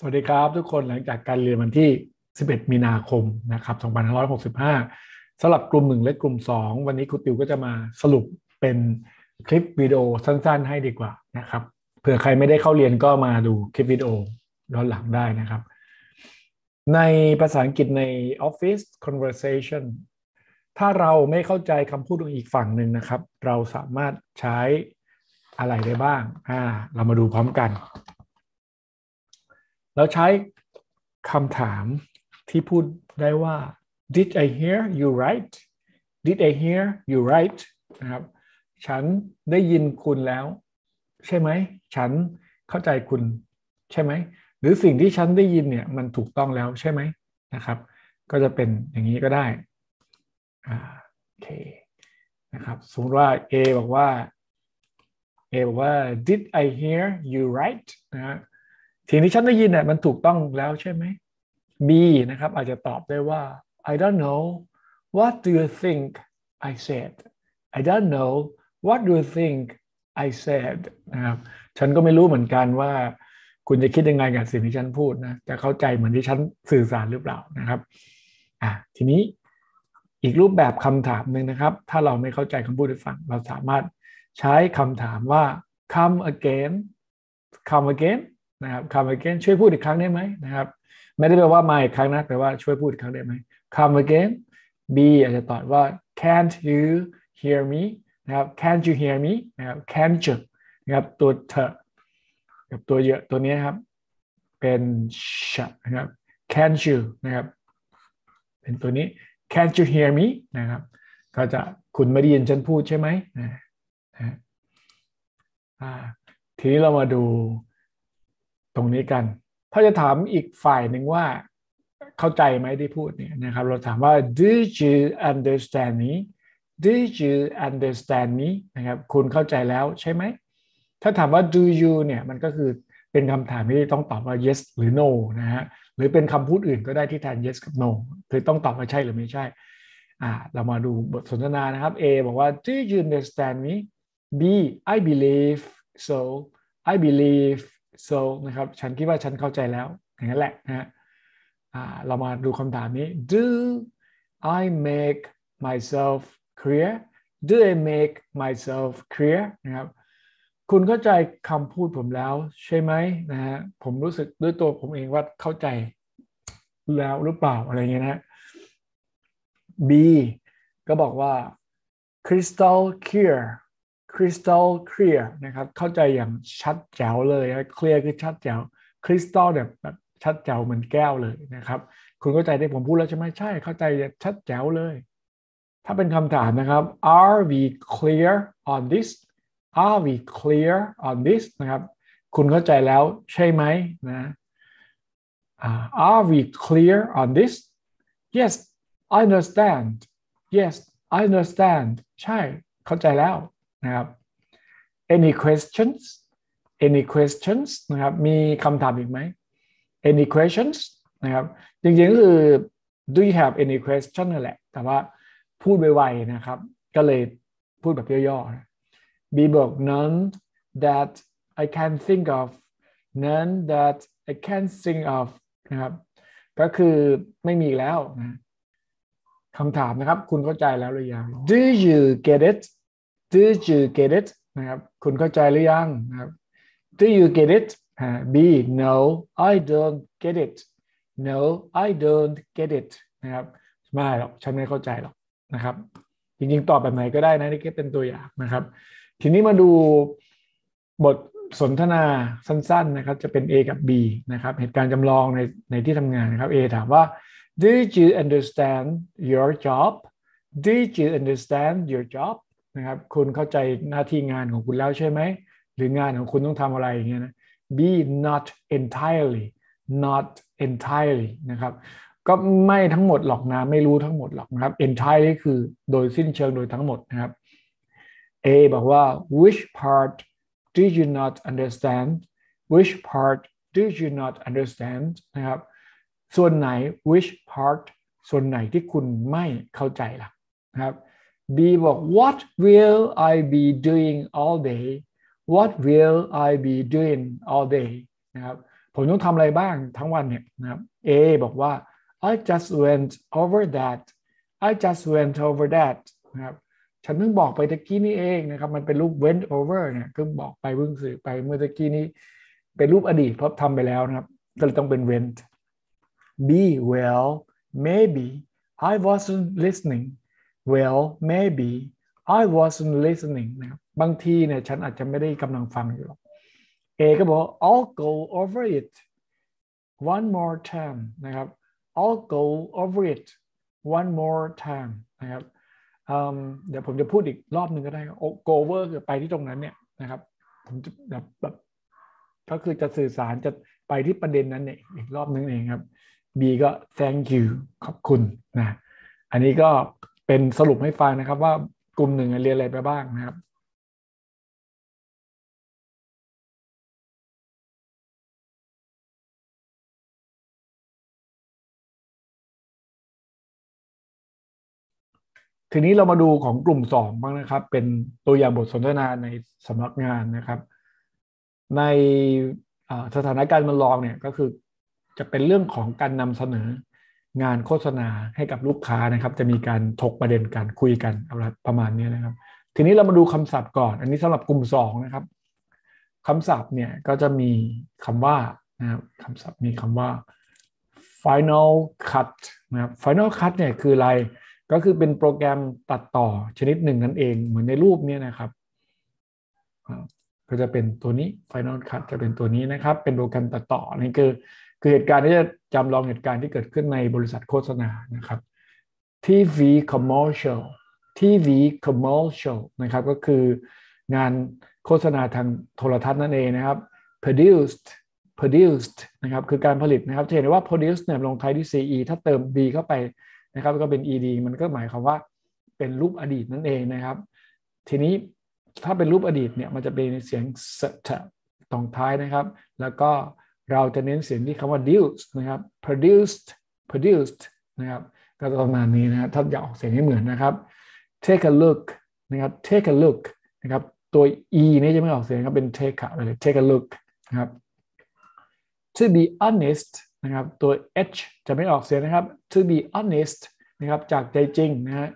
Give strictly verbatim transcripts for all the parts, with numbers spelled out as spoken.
สวัสดีครับทุกคนหลังจากการเรียนวันที่สิบเอ็ดมีนาคมนะครับสองพันห้าร้อยหกสิบห้าสำหรับกลุ่มหนึ่งและกลุ่มสองวันนี้ครูติวก็จะมาสรุปเป็นคลิปวิดีโอสั้นๆให้ดีกว่านะครับเผื่อใครไม่ได้เข้าเรียนก็มาดูคลิปวิดีโอย้อนหลังได้นะครับในภาษาอังกฤษใน Office Conversation ถ้าเราไม่เข้าใจคำพูดของอีกฝั่งหนึ่งนะครับเราสามารถใช้อะไรได้บ้างอ่าเรามาดูพร้อมกันเราใช้คำถามที่พูดได้ว่า did I hear you right did I hear you right นะครับฉันได้ยินคุณแล้วใช่ไหมฉันเข้าใจคุณใช่ไหมหรือสิ่งที่ฉันได้ยินเนี่ยมันถูกต้องแล้วใช่ไหมนะครับก็จะเป็นอย่างนี้ก็ได้อ่าโอเคนะครับสมมติว่า A บอกว่า A บอกว่า did I hear you right นะฮะสิ่งที่ฉันได้ยินเนี่ยมันถูกต้องแล้วใช่ไหม B นะครับอาจจะตอบได้ว่า I don't know what do you think I said I don't know what do you think I said นะครับฉันก็ไม่รู้เหมือนกันว่าคุณจะคิดยังไงกับสิ่งที่ฉันพูดนะจะเข้าใจเหมือนที่ฉันสื่อสารหรือเปล่านะครับอ่ะทีนี้อีกรูปแบบคำถามหนึ่งนะครับถ้าเราไม่เข้าใจคำพูดที่ฟังเราสามารถใช้คำถามว่า come again come again นะครับ come again ช่วยพูดอีกครั้งได้ไหมนะครับไม่ได้แปลว่ามาอีกครั้งนะแปลว่าช่วยพูดอีกครั้งได้ไหม come again B อาจจะตอบว่า can't you hear me นะครับ can't you hear me นะครับ can't you นะครับตัวเธอกับตัวเยอะตัวนี้ครับเป็น sh นะครับ can't you นะครับเป็นตัวนี้ can't you hear me นะครับก็จะคุณไม่ได้ยินฉันพูดใช่ไหมนะทีนี้เรามาดูตรงนี้กันถ้าจะถามอีกฝ่ายหนึ่งว่าเข้าใจไหมที่พูดเนี่ยนะครับเราถามว่า did you understand me did you understand me นะครับคุณเข้าใจแล้วใช่ไหมถ้าถามว่า do you เนี่ยมันก็คือเป็นคำถามที่ต้องตอบว่า yes หรือ no นะฮะหรือเป็นคำพูดอื่นก็ได้ที่แทน yes กับ no คือต้องตอบว่าใช่หรือไม่ใช่อ่าเรามาดูบทสนทนานะครับ A บอกว่า did you understand me B I believe so I believe so นะครับฉันคิดว่าฉันเข้าใจแล้วอย่างนั้นแหละนะฮะเรามาดูคำถามนี้ Do I make myself clear Do I make myself clear นะครับคุณเข้าใจคำพูดผมแล้วใช่ไหมนะฮะผมรู้สึกด้วยตัวผมเองว่าเข้าใจแล้วหรือเปล่าอะไรเงี้ยนะ B ก็บอกว่า crystal clear crystal clear นะครับเข้าใจอย่างชัดแจ๋วเลยนะ clear คือชัดแจ๋ว crystal แบบแบบชัดแจ๋วเหมือนแก้วเลยนะครับคุณเข้าใจที่ผมพูดแล้วใช่ไหมใช่เข้าใจชัดแจ๋วเลยถ้าเป็นคำถามนะครับ are we clear on this are we clear on this นะครับคุณเข้าใจแล้วใช่ไหมนะ are we clear on this yes I understand yes I understand ใช่เข้าใจแล้วนะครับ any questions any questions นะครับมีคำถามอีกไหม any questions นะครับจริงๆก็คือ do you have any question นั่นแหละแต่ว่าพูดไวๆนะครับก็เลยพูดแบบย่อๆ B บอก none that I can think of none that I can think of นะครับก็คือไม่มีแล้วนะคำถามนะครับคุณเข้าใจแล้วหรือยัง Do you get it Do you get it นะครับคุณเข้าใจหรือยังนะครับ Do you get it B No I don't get it No I don't get it นะครับไม่หรอกฉันไม่เข้าใจหรอกนะครับจริงๆตอบแบบไหนก็ได้นะนี่แค่เป็นตัวอย่างนะครับทีนี้มาดูบทสนทนาสั้นๆนะครับจะเป็น A กับ B นะครับเหตุการณ์จำลองในในที่ทำงานนะครับ A ถามว่า Did you understand your job Did you understand your job นะครับคุณเข้าใจหน้าที่งานของคุณแล้วใช่ไหมหรืองานของคุณต้องทำอะไรอย่างเงี้ยนะ B not entirely not entirely นะครับก็ไม่ทั้งหมดหรอกนะไม่รู้ทั้งหมดหรอกนะครับ entirely คือโดยสิ้นเชิงโดยทั้งหมดนะครับ A บอกว่า which part did you not understand which part did you not understand นะครับส่วนไหน which part ส่วนไหนที่คุณไม่เข้าใจล่ะนะครับ B บอก what will I be doing all day what will I be doing all day นะครับผมต้องทำอะไรบ้างทั้งวันเนี่ยนะครับ A บอกว่า I just went over that I just went over that นะครับฉันเพิ่งบอกไปตะกี้นี่เองนะครับมันเป็นรูป went over เนี่ยเพิ่งบอกไปเพิ่งสื่อไปเมื่อตะกี้นี้เป็นรูปอดีตเพราะทำไปแล้วนะครับก็เลยต้องเป็น went B well maybe I wasn't listening well maybe I wasn't listening นะครับบางทีเนี่ยฉันอาจจะไม่ได้กำลังฟังอยู่หรอก A ก็บอก I'll go over it one more time นะครับ I'll go over it one more time นะครับเดี๋ยวผมจะพูดอีกรอบหนึ่งก็ได้ go over คือไปที่ตรงนั้นเนี่ยนะครับผมจะแบบแบบก็คือจะสื่อสารจะไปที่ประเด็นนั้นเนี่ยอีกรอบนึงเองครับ B ก็ thank you ขอบคุณนะอันนี้ก็เป็นสรุปให้ฟังนะครับว่ากลุ่มหนึ่งเรียนอะไรไปบ้างนะครับทีนี้เรามาดูของกลุ่มสองบ้างนะครับเป็นตัวอย่างบทสนทนาในสำนักงานนะครับในสถานการณ์มันลองเนี่ยก็คือจะเป็นเรื่องของการนำเสนองานโฆษณาให้กับลูกค้านะครับจะมีการถกประเด็นการคุยกันอะไรประมาณนี้นะครับทีนี้เรามาดูคำศัพท์ก่อนอันนี้สำหรับกลุ่มสองนะครับคำศัพท์เนี่ยก็จะมีคำว่านะครับคำศัพท์มีคำว่า final cut นะครับ final cut เนี่ยคืออะไรก็คือเป็นโปรแกรมตัดต่อชนิดหนึ่งนั่นเองเหมือนในรูปนี้นะครับก็จะเป็นตัวนี้ Final Cut จะเป็นตัวนี้นะครับเป็นโปรแกรมตัดต่อนี่คือคือเหตุการณ์ที่จะจำลองเหตุการณ์ที่เกิดขึ้นในบริษัทโฆษณานะครับ ที วี commercial ที วี commercial นะครับก็คืองานโฆษณาทางโทรทัศน์นั่นเองนะครับ produced produced นะครับคือการผลิตนะครับจะเห็นว่า produce เนี่ยลงท้ายที่ ซี อี ถ้าเติม d เข้าไปนะครับก็เป็น อี ดี มันก็หมายความว่าเป็นรูปอดีตนั่นเองนะครับทีนี้ถ้าเป็นรูปอดีตเนี่ยมันจะเป็นเสียง st ตรงท้ายนะครับแล้วก็เราจะเน้นเสียงที่คำว่า produced นะครับ produced produced นะครับก็ประมาณนี้นะครับถ้าอยากออกเสียงให้เหมือนนะครับ take a look นะครับ take a look นะครับตัว e นี่จะไม่ออกเสียงครับเป็น take ไปเลย take a look นะครับ to be honest นะครับตัว h จะไม่ออกเสียงนะครับ to be honest นะครับจากใจจริงนะฮะ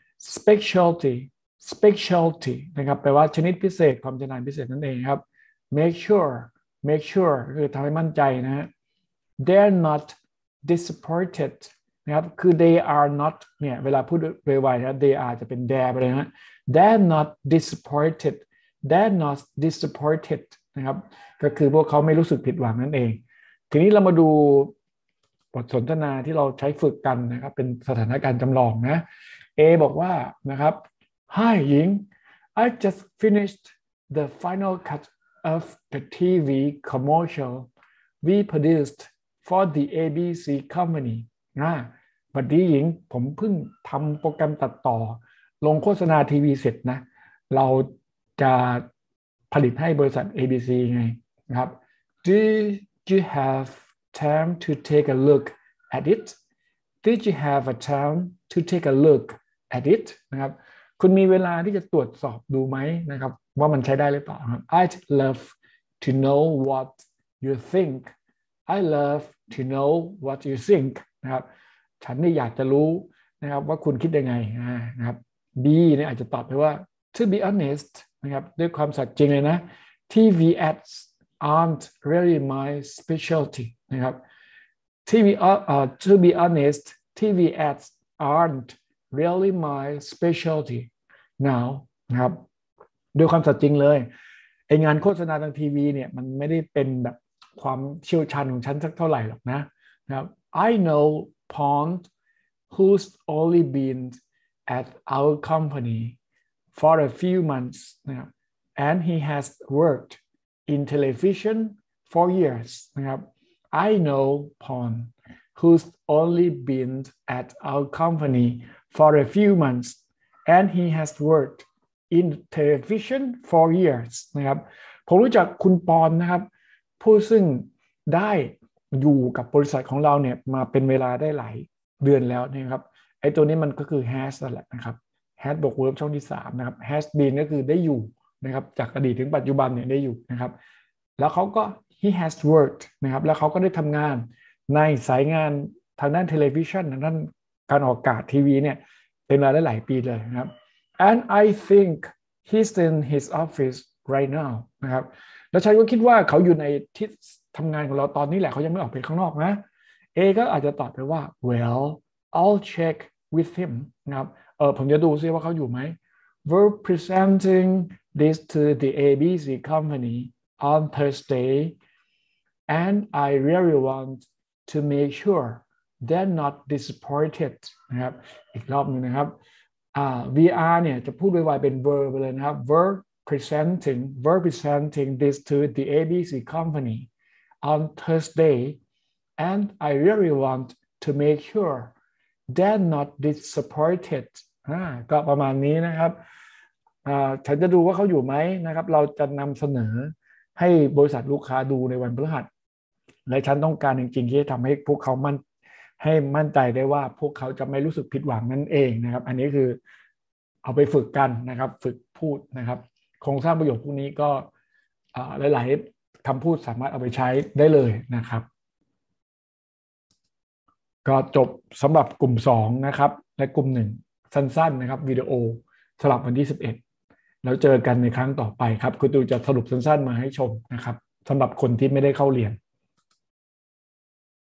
specialty specialty นะครับแปลว่าชนิดพิเศษความชำนาญพิเศษนั่นเองครับ make sure make sure คือทำให้มั่นใจนะฮะ they're not disappointed นะครับคือ they are not เนี่ยเวลาพูดไวๆนะ they are จะเป็น there ไปเลยนะ they're not disappointed they're not disappointed นะครับก็คือพวกเขาไม่รู้สึกผิดหวังนั่นเองทีนี้เรามาดูบทสนทนาที่เราใช้ฝึกกันนะครับเป็นสถานการณ์จำลองนะ A บอกว่านะครับ Hi หญิง I just finished the final cut of the ที วี commercial we produced for the เอ บี ซี company นะบัดนี้หญิงผมเพิ่งทำโปรแกรมตัดต่อลงโฆษณาทีวีเสร็จนะเราจะผลิตให้บริษัท เอ บี ซี ไงนะครับ Do you have time to take a look at it Did you have a time to take a look at it นะครับคุณมีเวลาที่จะตรวจสอบดูไหมนะครับว่ามันใช้ได้หรือเปล่าครับ I'd love to know what you think I love to know what you think นะครับฉันนี่อยากจะรู้นะครับว่าคุณคิดยังไงนะครับ B เนี่ยอาจจะตอบไปว่า to be honest นะครับด้วยความสัตย์จริงเลยนะ ที วี ads aren't really my specialty นะครับ ที วี uh, to be honest ที วี ads aren't really my specialty now นะครับด้วยความสัตย์จริงเลยไองานโฆษณาทางทีวีเนี่ยมันไม่ได้เป็นแบบความเชี่ยวชาญของฉันสักเท่าไหร่หรอกนะนะครับ I know Pond who's only been at our company for a few months นะครับ and he has worked in television for years นะครับ I know Pond who's only been at our company for a few months and he has worked in television for years นะครับผมรู้จักคุณปอนนะครับผู้ซึ่งได้อยู่กับบริษัทของเราเนี่ยมาเป็นเวลาได้หลายเดือนแล้วนะครับไอ้ตัวนี้มันก็คือ has นั่นแหละนะครับ has บวก verb ช่องที่สามนะครับ has been ก็คือได้อยู่นะครับจากอดีตถึงปัจจุบันเนี่ยได้อยู่นะครับแล้วเขาก็ he has worked นะครับแล้วเขาก็ได้ทำงานในสายงานทางด้านเทเลวิชันทางด้านการออกอากาศทีวีเนี่ยเป็นเวลาหลายปีเลยนะครับ and I think he's in his office right now นะครับแล้วฉันก็คิดว่าเขาอยู่ในที่ทำงานของเราตอนนี้แหละเขายังไม่ออกไปข้างนอกนะ A ก็อาจจะตอบไปว่า well I'll check with him นะครับเออผมจะดูซิว่าเขาอยู่ไหม We're presenting this to the เอ บี ซี company on Thursday and I really want to make sure they're not disappointed นะครับอีกรอบนึงนะครับอ่า วี อาร์ เนี่ยจะพูดไวๆเป็น verb ไปเลยนะครับ verb presenting we're presenting this to the เอ บี ซี company on Thursday and I really want to make sure they're not disappointed อ่าก็ประมาณนี้นะครับอ่าฉันจะดูว่าเขาอยู่ไหมนะครับเราจะนำเสนอให้บริษัทลูกค้าดูในวันพฤหัสและฉันต้องการจริงๆที่จะทำให้พวกเขามั่นให้มั่นใจได้ว่าพวกเขาจะไม่รู้สึกผิดหวังนั่นเองนะครับอันนี้คือเอาไปฝึกกันนะครับฝึกพูดนะครับโครงสร้างประโยคพวกนี้ก็หลายๆคำพูดสามารถเอาไปใช้ได้เลยนะครับก็จบสำหรับกลุ่มสองนะครับและกลุ่มหนึ่งสั้นๆนะครับวิดีโอสำหรับวันที่สิบเอ็ดแล้วเจอกันในครั้งต่อไปครับคุณตูจะสรุปสั้นๆมาให้ชมนะครับสำหรับคนที่ไม่ได้เข้าเรียน